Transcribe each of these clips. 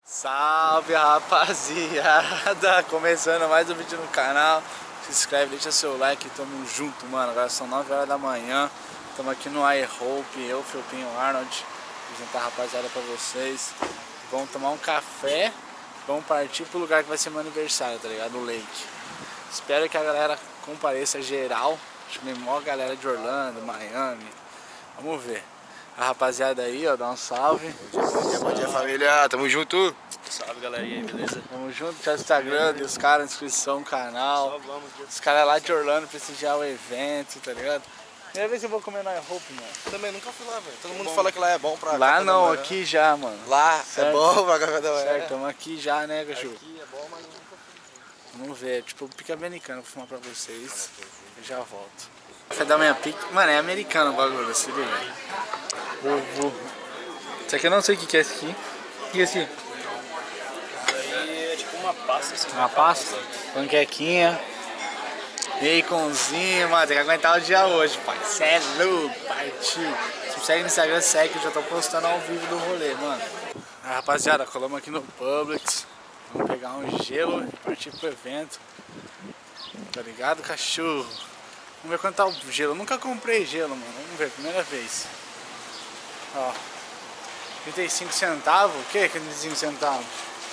Salve, rapaziada! Começando mais um vídeo no canal. Se inscreve, deixa seu like, tamo junto, mano. Agora são 9 horas da manhã. Tamo aqui no iHope, eu, Felpinho, Arnold. Apresentar a rapaziada pra vocês. Vamos tomar um café. Vamos partir pro lugar que vai ser meu aniversário, tá ligado? O Lake. Espero que a galera compareça geral. Acho que tem maior galera de Orlando, Miami. Vamos ver. A rapaziada aí, ó, dá um salve. Bom dia, família. Tamo junto. Salve, galerinha, beleza? Tamo junto, já no Instagram, os caras, inscrição, canal. Os caras lá de Orlando prestigiar o evento, tá ligado? Primeira vez que eu vou comer no iHope, mano. Também nunca fui lá, velho. Todo mundo fala que lá é bom pra... Lá não, aqui já, mano. Lá certo? É bom pra café da manhã. Certo, tamo aqui já, né, cachorro? Aqui é bom, mas nunca fui. Vamos ver, tipo, pique americano, vou filmar pra vocês. Eu já volto. Café da manhã pique. Mano, é americano o bagulho, se liga. Ovo. Isso aqui eu não sei o que é esse aqui. O que é esse aqui? Isso aí é tipo uma pasta assim. Uma pasta? Panquequinha. Baconzinho, mano. Tem que aguentar o dia hoje, pai. Cê é louco, partiu. Se me segue no Instagram, segue que eu já tô postando ao vivo do rolê, mano. Rapaziada, colamos aqui no Publix. Vamos pegar um gelo e partir pro evento. Tá ligado, cachorro? Vamos ver quanto tá o gelo. Eu nunca comprei gelo, mano. Vamos ver, primeira vez. Ó. 35 centavos? O que é 35 centavos?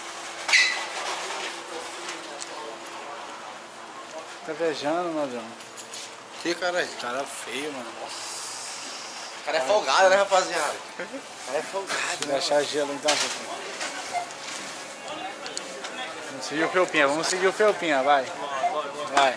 Tá viajando, ladrão. Que caralho? Cara feio, mano. O cara é folgado, né, rapaziada? O cara é folgado. Vou achar gelo então. Vamos seguir o Felpinha, vamos seguir o Felpinha, vai. Vai.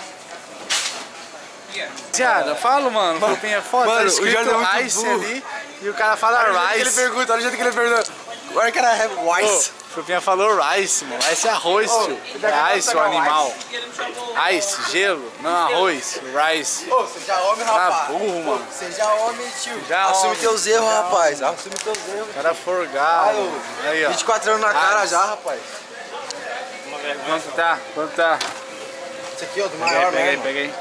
Rapaziada, falo, mano, o Felpinha é foda, mano, tá o escrito Jordan é muito Ice burro. ali e o cara fala Olha Rice. olha o jeito que ele pergunta. Where can I have rice? O Felpinha falou Rice, mano. Rice é arroz, tio. É Ice, o animal. Ice, gelo, não arroz, Rice. Ô, seja homem, Tá rapaz. burro, mano. Seja homem, tio. Seja Assume homem. teus erros, rapaz. Assume teus erros. O cara forgado. Aí, ó. 24 anos na cara Ice. já, rapaz. Quanto tá? Quanto tá? Esse aqui, ó, do maior mesmo. Peguei.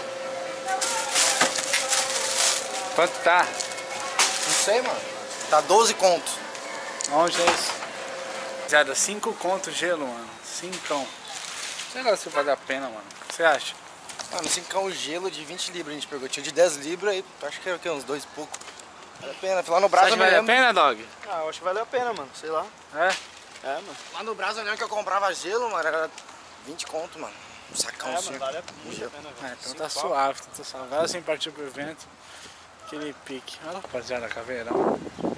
Quanto tá? Não sei, mano. Tá 12 contos. Onde é isso? Rapaziada, 5 conto gelo, mano. 5. Sei lá se vale a pena, mano. O que você acha? Mano, 5 gelo de 20 libras a gente pegou. Tinha de 10 libras aí, acho que era o quê? Uns 2 e pouco. Vale a pena. Lá no Você Brasa acha eu que me vale a lembro. pena, dog? Ah, eu acho que valeu a pena, mano. Sei lá. É? É, mano. Lá no Brasa eu lembro que eu comprava gelo, mano. Era 20 conto, mano. Um sacão É, assim. mano, vale muito a pena, velho. Ah, então tá suave, tá suave. Vai assim partir pro evento. Aquele pique. Olha, rapaziada, caveirão.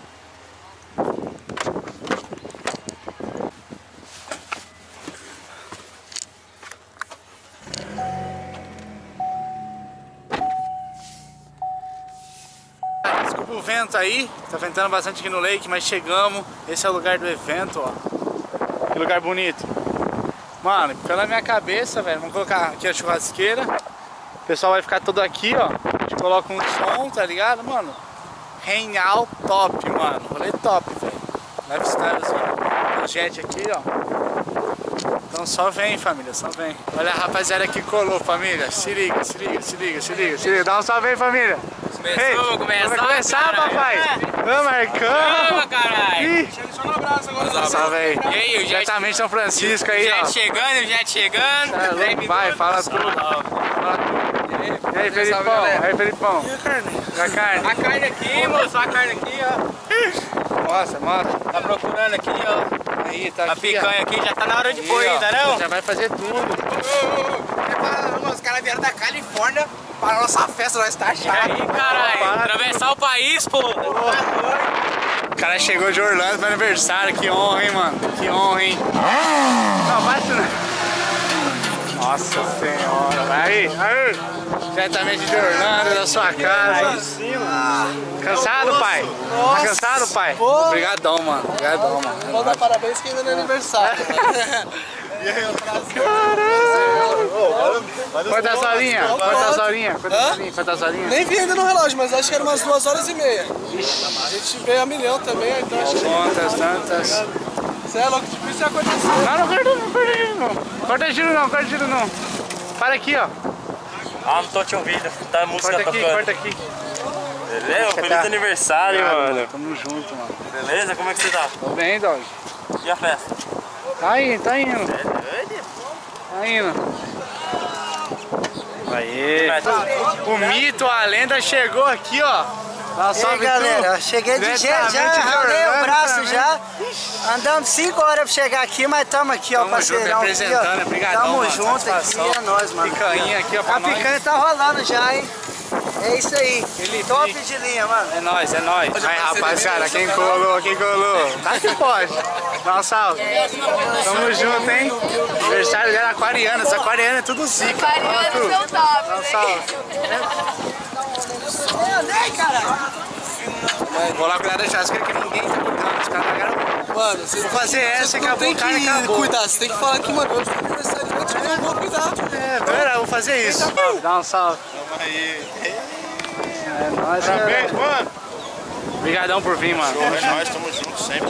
Desculpa o vento aí, tá ventando bastante aqui no Lake, mas chegamos. Esse é o lugar do evento, ó. Que lugar bonito. Mano, pela minha cabeça, velho, vamos colocar aqui a churrasqueira. O pessoal vai ficar todo aqui, ó. A gente coloca um som, tá ligado, mano? Hangout top, mano. Rolê top, velho. Lifestyle, assim. O jet aqui, ó. Então só vem, família, só vem. Olha a rapaziada que colou, família. Se liga, se liga, se liga, se liga, se liga. Dá um salve aí, família. Começou, Vai começar, papai. Vamos, Marcão. Vamos, caralho. Ih, Chega só no abraço agora. salve aí. E aí, o jet, Diretamente São Francisco aí, ó. o jet chegando. Tá louco? Vai, fala tudo. Fala tudo. E aí, Felipão? Aí, Felipão? E a carne? E a carne? A carne aqui, moço, a carne aqui, ó. Mostra, mostra. Tá procurando aqui, ó. Aí, tá A aqui, picanha aqui já tá na hora de Aí, pôr ó. ainda, não? Já vai fazer tudo. Os caras vieram da Califórnia para a nossa festa, nós tá E chato. aí, caralho, atravessar o país, pô. O cara chegou de Orlando pro aniversário. Que honra, hein, mano? Que honra, hein? Não, bate não. Nossa senhora. Vai aí. Diretamente de Orlando, da sua casa. Aí sim, mano. Cansado, pai? Tá cansado, pai? Obrigadão, mano. Obrigadão, mano. Vou dar parabéns que ainda não é aniversário. E aí, Quantas horinhas? Quantas horinhas? Quantas horinhas? Quantas horinhas? Nem vi ainda no relógio, mas acho que era umas 2h30. A gente veio a milhão também, então acho que... Quantas, tantas. Você é louco, difícil acontecer. Não, corta giro não. Corta giro não, corta giro não. Para aqui, ó. Ah, não tô te ouvindo. Tá a música Corta aqui, tocando. corta aqui. Beleza? Feliz aniversário, mano. Tamo junto, mano. Beleza? Como é que você tá? Tô bem, dog. E a festa? Tá indo, tá indo. É doido? Tá indo. Aí. O mito, a lenda chegou aqui, ó. E aí, galera, cheguei de jeito já, ralei o braço também. já. Andamos 5 horas pra chegar aqui, mas tamo aqui, ó, parceirão. Tamo junto, representando, aqui, brigadão, tamo mano, junto aqui, satisfação. é nóis, mano. Picanha aqui, ó, pra A picanha tá rolando já, hein? É isso aí, top de linha, mano. É nóis, é nóis. Aí, rapaziada, quem colou, quem colou? Tá que pode. Dá um salve. Tamo junto, hein? Aniversário dela aquariana, essa aquariana é tudo zica. Aquarianos são top, Dá um salve. Vou lá cuidar da churrasqueira que ninguém tá cuidando. Os caras pagaram. Mano, você Vou fazer essa, não acabou, tem o cara que acabou. cuidar, você tem que falar que, mano, eu sou aniversariante, eu vou cuidar. Pera, vou fazer isso. Dá um salve. Tamo aí. É nóis, Parabéns, mano. Obrigadão por vir, mano. É nóis, tamo junto sempre.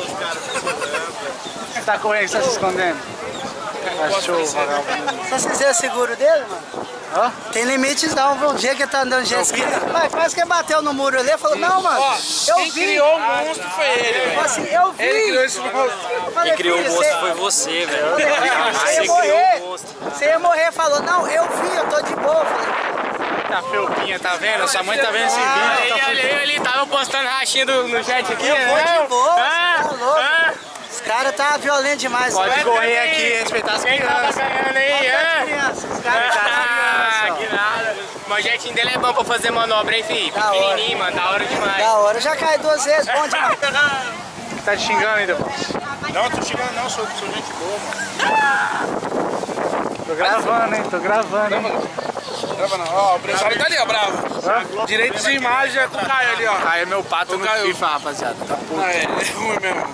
Tá correndo, você tá se escondendo? Cachorro, vagabundo. Se você quiser seguro dele, mano, Ó. tem limites não, viu? O dia que ele tá andando de jet ski, mas quase que bateu no muro ali, falou, não, mano, eu vi. Criou o monstro foi ele, velho. Assim, eu vi. Ele criou esse monstro. Falei, Quem criou o filho, monstro foi você, velho. Você ia Você morrer. criou o monstro. Você ia morrer, falou, não, eu vi, eu tô de boa. Eu falei, Tá felpinha, tá vendo? Sua mãe tá vendo esse vídeo. Tá Olha aí, ele tava postando rachinha no chat aqui, eu vou né? de boa, Ah, você tá louco. ah. Os caras tá violento demais. Pode velho. correr aqui e respeitar as Quem tava crianças. ganhando aí, é? Criança, os caras tá Ah, criança, que nada. Mas o jetinho dele é bom pra fazer manobra, hein, filho? Da hora. Pequenininho, mano, da hora ó. demais. Da hora, já cai 2 vezes, bom demais. Tá te xingando ainda, pô. Não, tô chegando não, sou gente boa, mano. Tô gravando, hein? Tô gravando, hein? Grava não. Ó, o empresário tá ali, ó, bravo. Hã? Direito de imagem é com o Caio ali, ó. Aí é meu pato no Caio. FIFA, rapaziada. Tá puto. É ruim mesmo.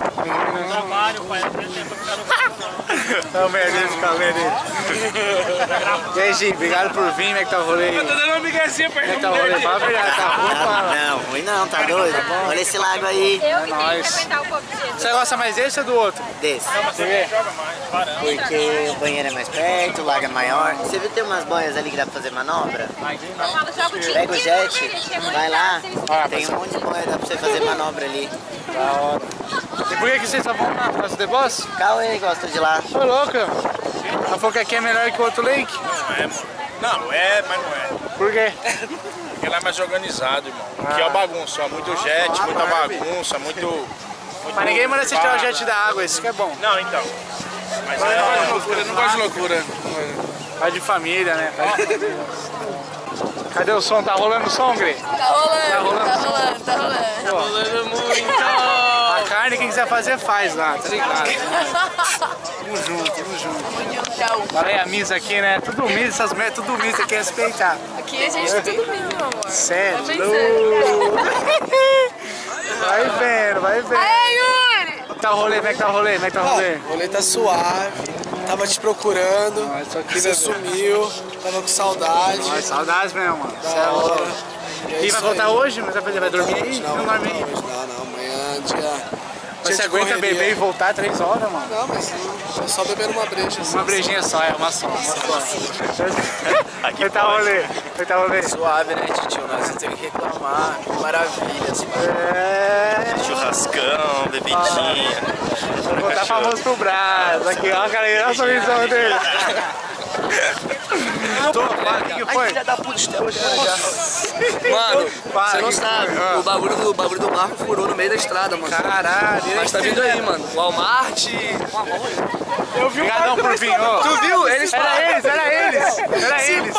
É o merdeiro de calor dele. E aí, Gi, obrigado por vir, como é que tá o rolê aí? Tô dando uma miguezinha pra Como é que tá o rolê? Fala a verdade, tá ruim, fala. Não, ruim não, tá doido? Olha esse lago aí. Eu que tenho que nóis. frequentar o povo de Jesus. Você gosta mais desse ou do outro? Desse. Por quê? Porque o banheiro é mais perto, o lago é maior. Você viu que tem umas boias ali que dá pra fazer manobra? Eu falo, jogo de Pega o jet, vai lá, Ah, tem um monte de boia, dá pra você fazer manobra ali. Da hora. E por que vocês só vão lá? Por causa do The Boss? Cauê gosta de lá. Ô, louco. Ela falou que aqui é melhor que o outro lake. Não, é, mas não é. Por quê? Porque lá é mais organizado, irmão. Aqui é uma bagunça, ó. Muito jet, muita bagunça, muito... Mas ninguém manda você tirar o jet da água, isso que é bom. Não, então. Mas Eu não gosto de loucura. Vai de família, né? Cadê o som? Tá rolando o som, Gre? Tá rolando, tá rolando, tá rolando. Rolando muito. A carne, quem quiser fazer, faz lá, tá ligado? Tamo junto, tamo junto. Tchau. Falei a missa aqui, né? Tudo missa, essas mulheres, tudo missa, tem que respeitar. Aqui a gente tudo mesmo, meu amor. Sério? Tá pensando. Vai vendo, vai vendo. Aê, Yuri! Tá o rolê, como é que tá o rolê? Como é que tá o rolê? O rolê tá suave, tava te procurando, Isso aqui, você sumiu, tava com saudade. Nossa, saudades mesmo, mano. Cê é Da louco. hora. E é E vai isso voltar aí. hoje? Mas vai dormir aí? Não, Não dorme aí. hoje não, amanhã dia... Mas você dia de aguenta correria. beber e voltar 3 horas, mano? Não, mas é só beber uma breja. Assim. Uma brejinha só, é uma só. Aqui tá o rolê, aqui tá o rolê. Suave, né, tio? Nós não temos que reclamar. Maravilhas, É... Churrascão, bebidinha. Vou botar famoso pro braço. Aqui, ó, cara, olha a sorrisão dele. Tô, fala, o que foi? da puta, Mano, Fala, você não que sabe, foi? o bagulho do Marco furou no meio da estrada, mano. Caralho, Mas tá vindo aí, mano. Walmart. eu vi Obrigadão por vir, ó. Tu viu? Eles Era eles, era eles. Era eles.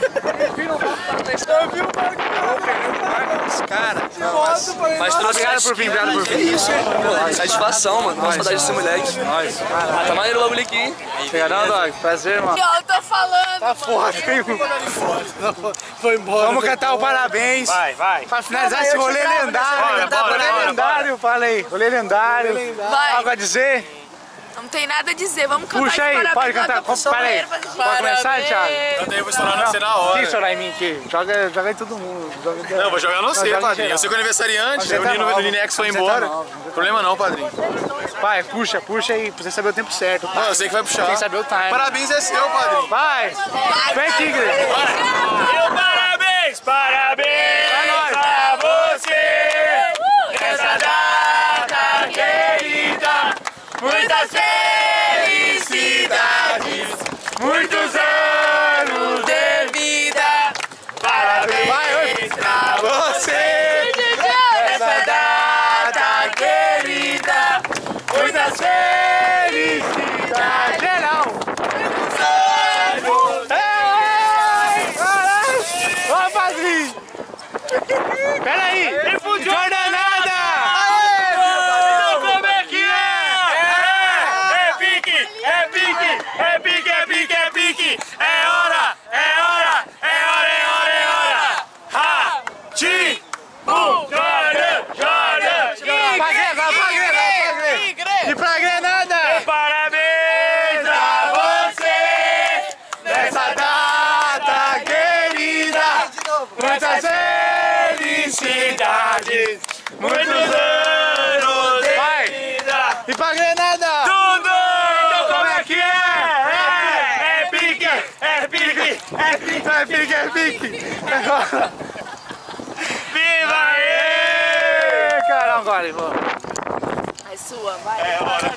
Eu vi o Marco. Os caras. Mas trouxe Obrigado por vir, obrigado por Que vir. isso, pô. Satisfação, mano. Uma saudade desse moleque. Nós. Tá maneiro o bagulho aqui, hein? Obrigadão, Dog. Prazer, mano. Eu tô falando. Tá foda, hein? Foi embora. Vamos cantar o parabéns. Vai. Pra finalizar esse rolê lendário. Rolê lendário, fala aí. Rolê lendário. Vai. Algo a dizer? Não tem nada a dizer, vamos cantar Puxa de aí, parabéns pode lá cantar. que eu sou Para aí. mulher, Pode começar, Thiago? Eu vou estourar você na hora. Quem estourar em mim aqui? Joga em todo mundo. Não, eu vou jogar no você, joga em padrinho. geral. Eu sou aniversariante, Você o tá Nino nova. do Ninex foi Você tá embora. nova. Problema não, padrinho. Vai, puxa aí, pra você saber o tempo certo. Não, eu sei que vai puxar. Tem que saber o time. Parabéns é seu, padrinho. Vai! Vem, Tigre! Parabéns pra você nessa data querida. muitas felicidades, muitos anos de vida. Parabéns pra você nessa data querida. Muitas felicidades. Geral. Muitos anos. Caralho. Ó, padrinho. Peraí. Jordanada. Como é que é? É pique, é pique, é pique, é pique, é pique. É hora, é hora, é hora, é hora, é hora. Ha! Ti! Jordan! E pra Grenada! Parabéns a você nessa data querida! Muitas felicidades! Muitos anos de vida! E pra Grenada! Tudo! Então como é que é? É pique! É pique! É pique! É pique! É pique! Viva aí! Caramba, agora, irmão! Vai sua, vai. É hora.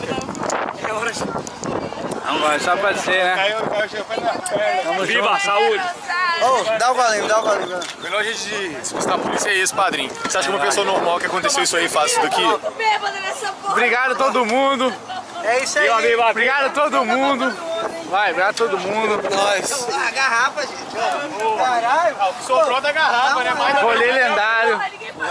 Vamos lá, só pode ser, né? Vamos viva, saúde! Ô, dá o golinho, dá o golinho. Melhor jeito de se prestar a polícia é esse, padrinho. Você acha que uma pessoa normal que aconteceu isso aí faz isso daqui? Obrigado a todo mundo! É isso aí. Obrigado a todo mundo! Vai, obrigado a todo mundo! Nós. A garrafa, gente. Caralho. O que sobrou da garrafa, né? Mais Rolê lendário!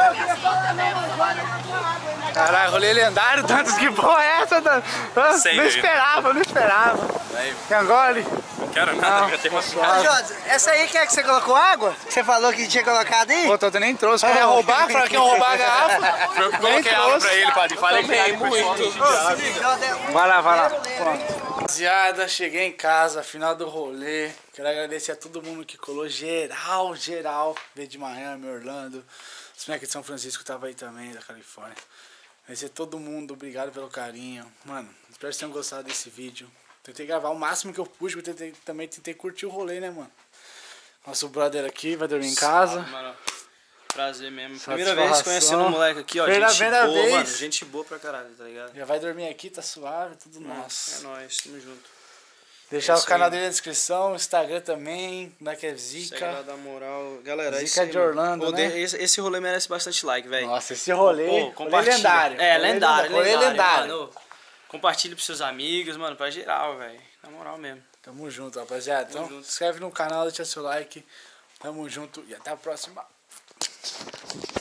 Caralho, rolê lendário, tantos que porra é essa? Não esperava, não esperava. Quer gole? Não quero nada, já tem uma Ô, Jodes, essa aí quer que você colocou água? Você falou que tinha colocado aí? Pô, Toto nem trouxe. Quer roubar? Falaram que iam roubar a garrafa? Foi eu que coloquei água pra ele, padrinho. Falei que ele muito. Vai lá, vai lá. Pronto. Rapaziada, cheguei em casa, final do rolê. Quero agradecer a todo mundo que colou, geral. Veio de Miami, Orlando. Os moleques de São Francisco estavam aí também, da Califórnia. Agradecer a todo mundo, obrigado pelo carinho. Mano, espero que vocês tenham gostado desse vídeo. Tentei gravar o máximo que eu pude, mas também tentei curtir o rolê, né, mano? Nosso brother aqui vai dormir em casa. Mano, prazer mesmo. Primeira vez conhecendo um moleque aqui, ó. Primeira boa, vez. Mano. Gente boa pra caralho, tá ligado? Já vai dormir aqui, tá suave, tudo nosso. É nóis, tamo junto. Deixar o canal dele na descrição, o Instagram também, que é Zica. Segue lá, dá moral. Galera, Zica de Orlando, né? Esse rolê merece bastante like, velho. Nossa, esse rolê, rolê lendário. É, lendário. Rolê lendário. Mano. Compartilhe pros seus amigos, mano, pra geral, velho. Na moral mesmo. Tamo junto, rapaziada. Então, se inscreve no canal, deixa seu like. Tamo junto e até a próxima.